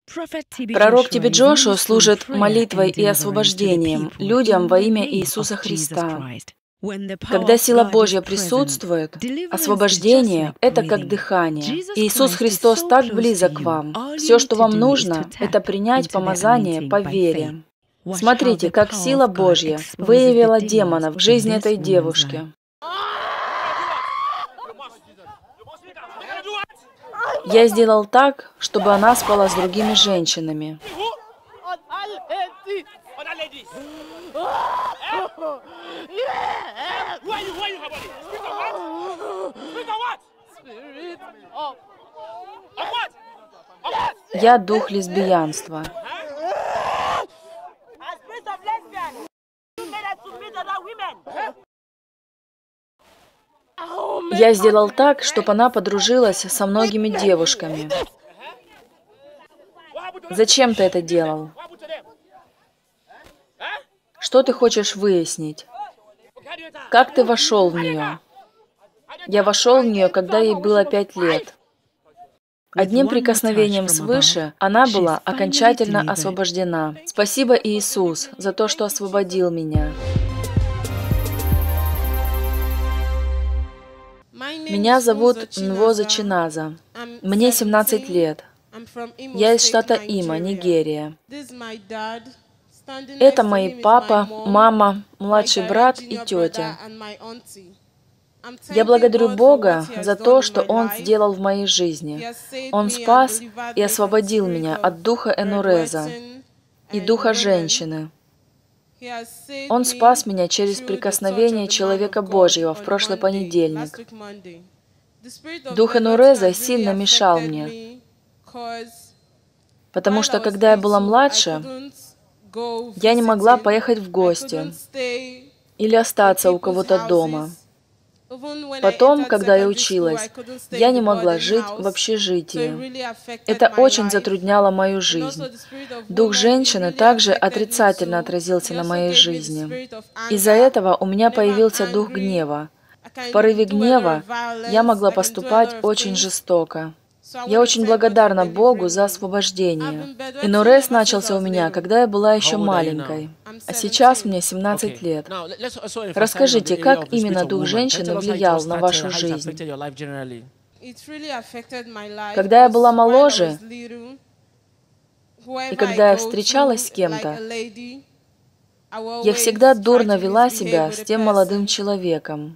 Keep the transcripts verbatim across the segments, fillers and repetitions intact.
Пророк Ти Би Джошуа служит молитвой и освобождением людям во имя Иисуса Христа. Когда сила Божья присутствует, освобождение — это как дыхание. Иисус Христос так близок к вам. Все, что вам нужно, это принять помазание по вере. Смотрите, как сила Божья выявила демона в жизни этой девушки. Я сделал так, чтобы она спала с другими женщинами. Я дух лесбиянства. Я сделал так, чтобы она подружилась со многими девушками. Зачем ты это делал? Что ты хочешь выяснить? Как ты вошел в нее? Я вошел в нее, когда ей было пять лет. Одним прикосновением свыше она была окончательно освобождена. Спасибо, Иисус, за то, что освободил меня. Меня зовут Нвоза Чиназа. Мне семнадцать лет. Я из штата Имо, Нигерия. Это мои папа, мама, младший брат и тетя. Я благодарю Бога за то, что Он сделал в моей жизни. Он спас и освободил меня от духа Энуреза и духа женщины. Он спас меня через прикосновение человека Божьего в прошлый понедельник. Дух Энуреза сильно мешал мне, потому что, когда я была младше, я не могла поехать в гости или остаться у кого-то дома. Потом, когда я училась, я не могла жить в общежитии. Это очень затрудняло мою жизнь. Дух женщины также отрицательно отразился на моей жизни. Из-за этого у меня появился дух гнева. В порыве гнева я могла поступать очень жестоко. Я очень благодарна Богу за освобождение. Энурез начался у меня, когда я была еще маленькой, а сейчас мне семнадцать лет. Расскажите, как именно дух женщины влиял на вашу жизнь? Когда я была моложе, и когда я встречалась с кем-то, я всегда дурно вела себя с тем молодым человеком.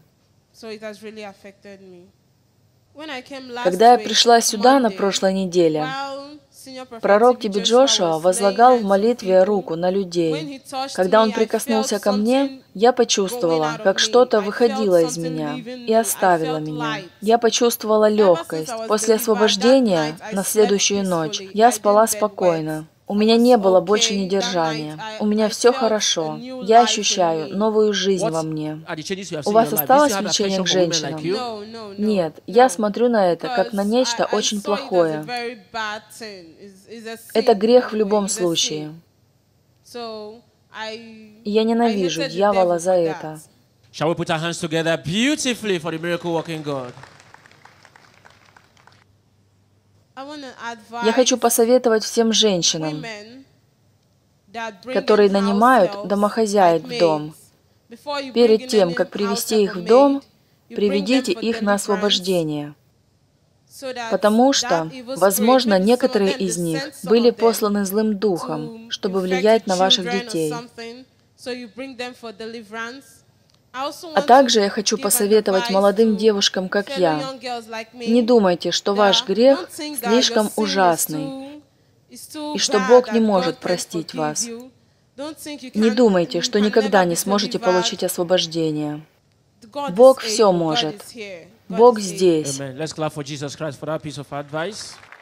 Когда я пришла сюда на прошлой неделе, пророк Ти Би Джошуа возлагал в молитве руку на людей. Когда он прикоснулся ко мне, я почувствовала, как что-то выходило из меня и оставило меня. Я почувствовала легкость. После освобождения на следующую ночь я спала спокойно. У меня не было больше недержания. У меня все хорошо. Я ощущаю новую жизнь во мне. У вас осталось влечение к женщинам? Нет, я смотрю на это как на нечто очень плохое. Это грех в любом случае. И я ненавижу дьявола за это. Я хочу посоветовать всем женщинам, которые нанимают домохозяек в дом. Перед тем, как привести их в дом, приведите их на освобождение. Потому что, возможно, некоторые из них были посланы злым духом, чтобы влиять на ваших детей. А также я хочу посоветовать молодым девушкам, как я. Не думайте, что ваш грех слишком ужасный, и что Бог не может простить вас. Не думайте, что никогда не сможете получить освобождение. Бог все может. Бог здесь.